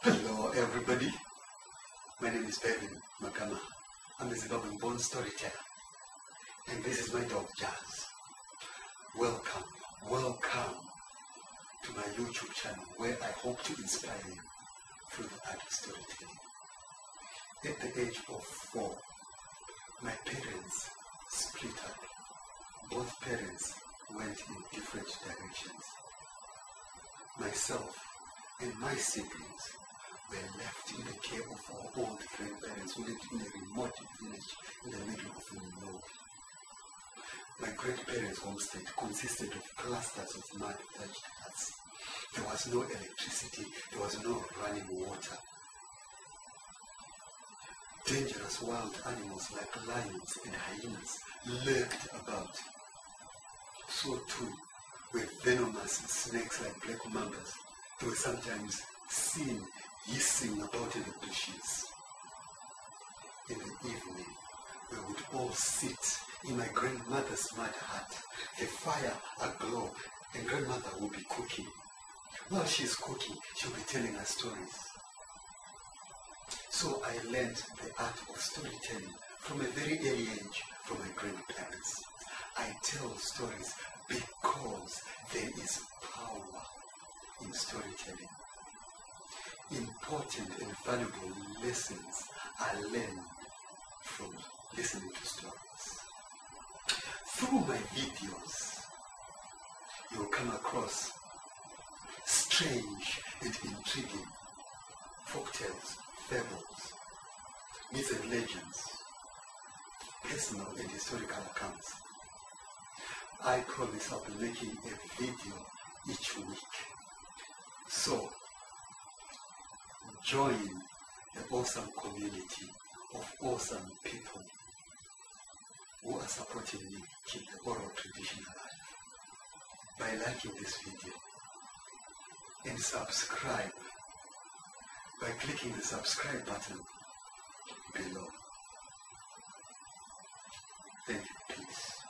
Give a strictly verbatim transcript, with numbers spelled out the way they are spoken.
Hello everybody, my name is Bevin, Magama. I'm a Zimbabwean-born storyteller, and this is my dog Jazz. Welcome, welcome to my YouTube channel where I hope to inspire you through the art of storytelling. At the age of four, my parents split up. Both parents went in different directions. Myself and my siblings were left in the care of our old grandparents who lived in a remote village in the middle of nowhere. My grandparents' homestead consisted of clusters of mud thatched huts. There was no electricity, there was no running water. Dangerous wild animals like lions and hyenas lurked about. So too were venomous snakes like black mambas. They were sometimes seen hissing about in the bushes. In the evening, we would all sit in my grandmother's mud hut, the fire aglow, and grandmother would be cooking. While she's cooking, she'll be telling us stories. So I learned the art of storytelling from a very early age from my grandparents. I tell stories because there is power in storytelling. Important and valuable lessons are learned from listening to stories. Through my videos, you will come across strange and intriguing folktales, fables, myths and legends, personal and historical accounts. I promise I'll be making a video each week. So, join the awesome community of awesome people who are supporting me keep the oral tradition alive by liking this video and subscribe by clicking the subscribe button below. Thank you. Peace.